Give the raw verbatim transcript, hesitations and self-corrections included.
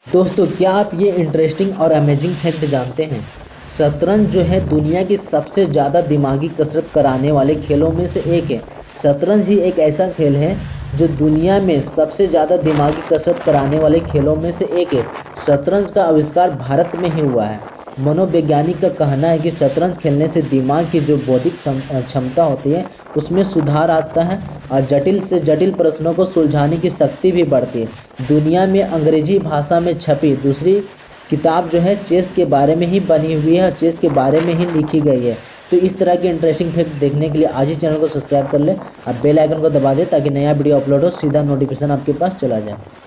दोस्तों, क्या आप ये इंटरेस्टिंग और अमेजिंग फैक्ट जानते हैं? शतरंज जो है दुनिया की सबसे ज़्यादा दिमागी कसरत कराने वाले खेलों में से एक है। शतरंज ही एक ऐसा खेल है जो दुनिया में सबसे ज़्यादा दिमागी कसरत कराने वाले खेलों में से एक है। शतरंज का आविष्कार भारत में ही हुआ है। मनोवैज्ञानिक का कहना है कि शतरंज खेलने से दिमाग की जो बौद्धिक क्षम- क्षमता होती है उसमें सुधार आता है और जटिल से जटिल प्रश्नों को सुलझाने की शक्ति भी बढ़ती है। दुनिया में अंग्रेजी भाषा में छपी दूसरी किताब जो है चेस के बारे में ही बनी हुई है और चेस के बारे में ही लिखी गई है। तो इस तरह के इंटरेस्टिंग फैक्ट देखने के लिए आज ही चैनल को सब्सक्राइब कर ले और बेल आइकन को दबा दे ताकि नया वीडियो अपलोड हो सीधा नोटिफिकेशन आपके पास चला जाए।